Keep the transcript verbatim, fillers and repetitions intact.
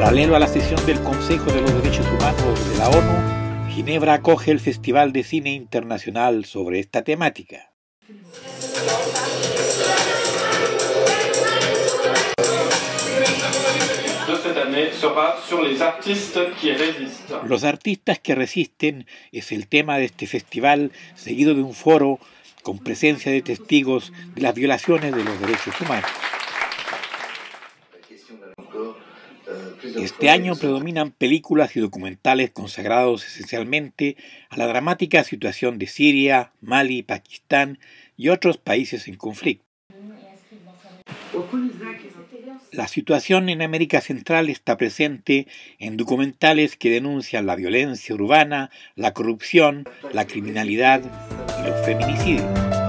Paralelo a la sesión del Consejo de los Derechos Humanos de la ONU, Ginebra acoge el Festival de Cine Internacional sobre esta temática. Los artistas que resisten es el tema de este festival, seguido de un foro con presencia de testigos de las violaciones de los derechos humanos. Este año predominan películas y documentales consagrados esencialmente a la dramática situación de Siria, Mali, Pakistán y otros países en conflicto. La situación en América Central está presente en documentales que denuncian la violencia urbana, la corrupción, la criminalidad y los feminicidios.